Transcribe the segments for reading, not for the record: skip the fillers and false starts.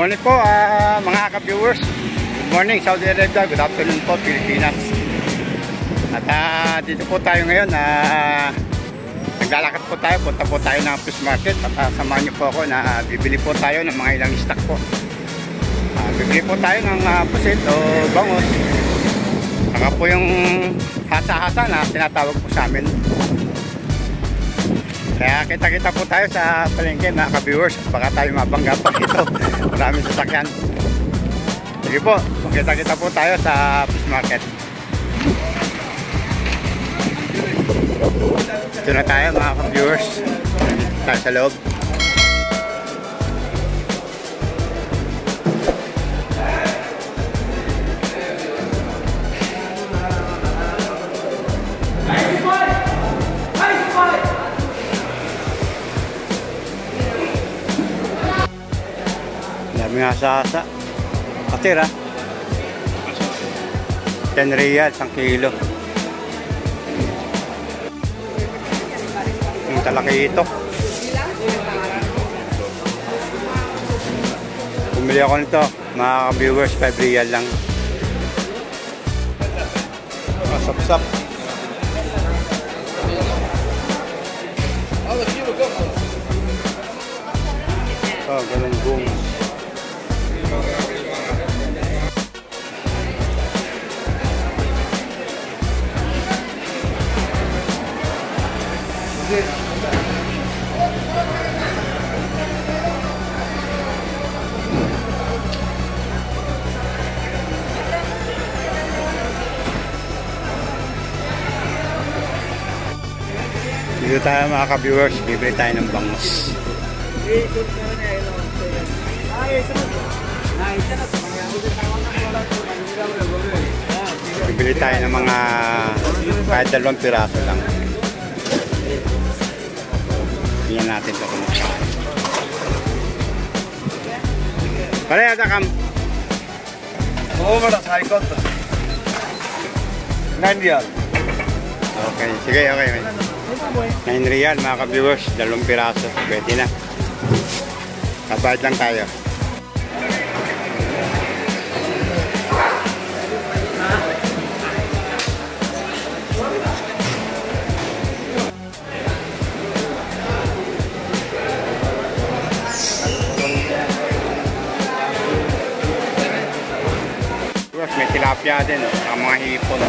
morning po mga ka-viewers. Good morning Saudi Arabia, good afternoon po Pilipinas. At dito po tayo ngayon, naglalakad po tayo, punta po tayo ng fish market. At samahan niyo po ako na bibili po tayo ng mga ilang stock po. Bibili po tayo ng pusit o bangus. Saka po yung hasa-hasa na tinatawag po sa amin. Kaya kita-kita po tayo sa palengke mga ka-viewers. Baka tayo mabangga pa dito. Maraming sasakyan. Sige po, kita-kita po tayo sa fish market. Ito na tayo mga ka-viewers. Tayo sa loob. Dami nga sa katira 10 riyal 1 kilo. Yung talaki ito, bumili ako nito mga viewers, 5 riyal lang. Masap-sap. Oh, ganun buong. Dito tayo mga ka-viewers, bibili tayo ng bangus. Bibili tayo ng mga kahit 2 piraso lang. Tingnan natin ito kung saan. Pare, ada kam? Oo, wala sa ikot. 9 riyal. Okay, sige, okay. 9 riyal mga ka-viewers, 2 piraso. Pwede na. Kabayad lang tayo. May tilapia din, ang mga hipon.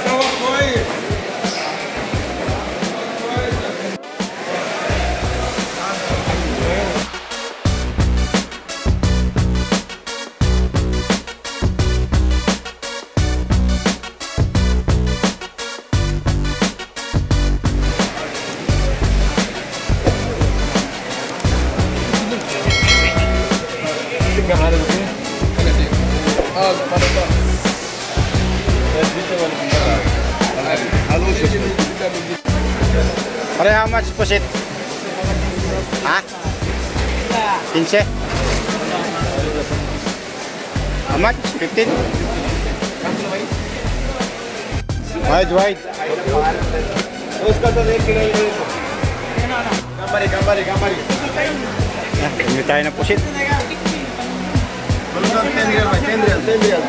Pare, how much pusit? Ha? 15? How much? 15? Wide. Gambari. Hindi tayo ng pusit. 10 riyal.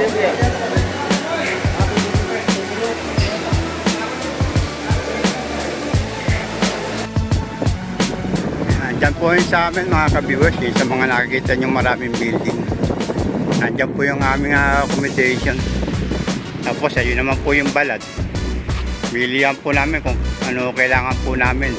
Nandyan po yun sa amin mga ka-viewers, sa mga nakikita nyo maraming building. Nandyan po yung aming accommodation. Tapos ayun naman po yung balad. Bilihan po namin kung ano kailangan po namin.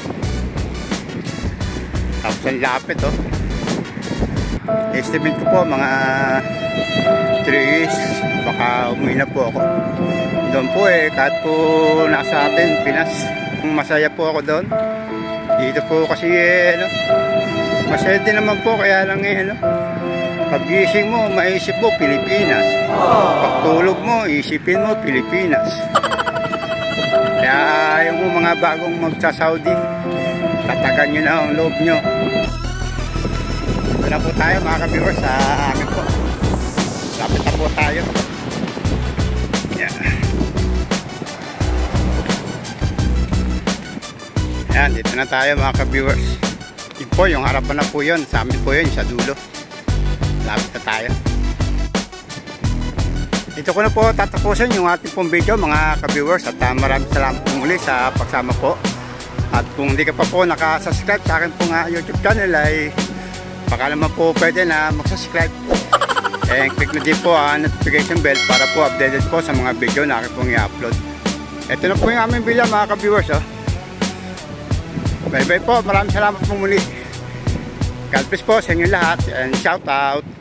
Tapos ang lapit oh. Estimate ko po mga 3 years, baka umuwi na po ako. Doon po kahit po nasa atin Pinas, masaya po ako doon. Dito po kasi masaya din naman po, kaya lang pag-gising mo, maisip mo Pilipinas. Pagtulog mo, isipin mo Pilipinas. Kaya yung mga bagong magsa-Saudi, tatagan nyo na ang loob nyo. Ito na po tayo mga ka-viewers sa amin po. Lapit na po tayo. Yan, dito na tayo mga ka-viewers. Yun po, yung harapan na po yun. Sa amin po yun, sa dulo. Lapit na tayo. Ito ko na po tatapusin yung ating pong video mga ka-viewers, at maraming salamat po muli sa pagsama po. At kung hindi ka pa po nakasubscribe sa akin pong YouTube channel, ay baka naman po pwede na mag-subscribe. And click na din po ang notification bell para po updated po sa mga video na akin pong i-upload. Ito na po yung aming villa mga ka-viewers. Bye bye po, maraming salamat po muli. God bless po sa inyo lahat and shout out.